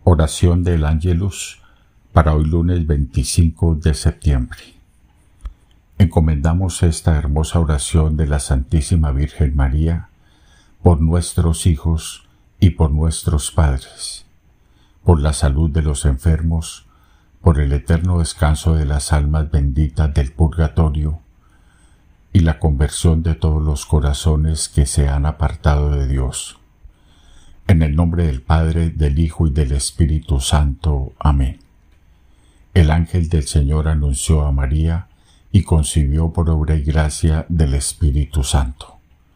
Oración del Ángelus para hoy lunes 25 de septiembre. Encomendamos esta hermosa oración de la Santísima Virgen María por nuestros hijos y por nuestros padres, por la salud de los enfermos, por el eterno descanso de las almas benditas del purgatorio y la conversión de todos los corazones que se han apartado de Dios. En el nombre del Padre, del Hijo y del Espíritu Santo. Amén. El ángel del Señor anunció a María y concibió por obra y gracia del Espíritu Santo.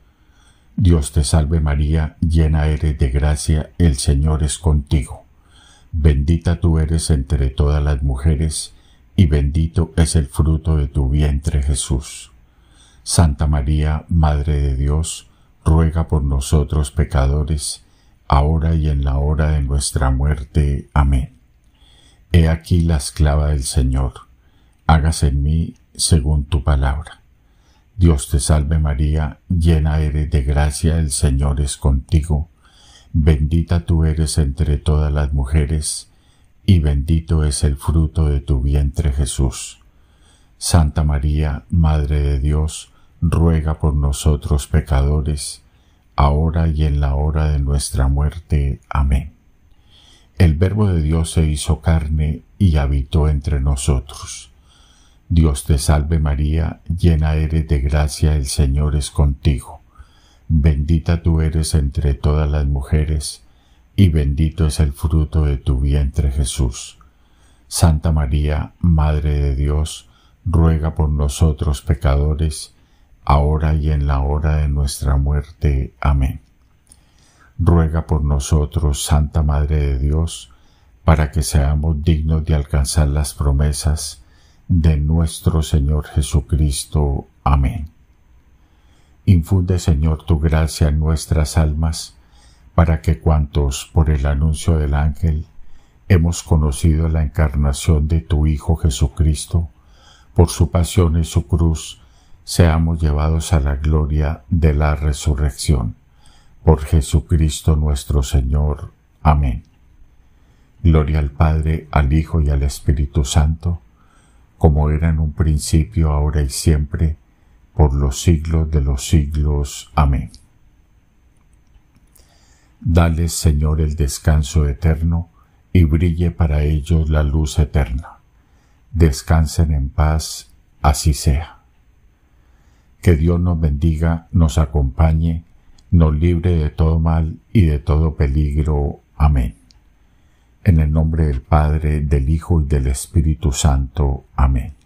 Dios te salve María, llena eres de gracia, el Señor es contigo. Bendita tú eres entre todas las mujeres, y bendito es el fruto de tu vientre Jesús. Santa María, Madre de Dios, ruega por nosotros pecadores, ahora y en la hora de nuestra muerte. Amén. He aquí la esclava del Señor, hágase en mí según tu palabra. Dios te salve María, llena eres de gracia, el Señor es contigo. Bendita tú eres entre todas las mujeres, y bendito es el fruto de tu vientre Jesús. Santa María, Madre de Dios, ruega por nosotros pecadores, ahora y en la hora de nuestra muerte. Amén. El Verbo de Dios se hizo carne y habitó entre nosotros. Dios te salve María, llena eres de gracia, el Señor es contigo. Bendita tú eres entre todas las mujeres, y bendito es el fruto de tu vientre Jesús. Santa María, Madre de Dios, ruega por nosotros pecadores, ahora y en la hora de nuestra muerte. Amén. Ruega por nosotros, Santa Madre de Dios, para que seamos dignos de alcanzar las promesas de nuestro Señor Jesucristo. Amén. Infunde, Señor, tu gracia en nuestras almas, para que cuantos, por el anuncio del ángel, hemos conocido la encarnación de tu Hijo Jesucristo, por su pasión y su cruz, seamos llevados a la gloria de la resurrección. Por Jesucristo nuestro Señor. Amén. Gloria al Padre, al Hijo y al Espíritu Santo, como era en un principio, ahora y siempre, por los siglos de los siglos. Amén. Dales, Señor, el descanso eterno, y brille para ellos la luz eterna. Descansen en paz, así sea. Que Dios nos bendiga, nos acompañe, nos libre de todo mal y de todo peligro. Amén. En el nombre del Padre, del Hijo y del Espíritu Santo. Amén.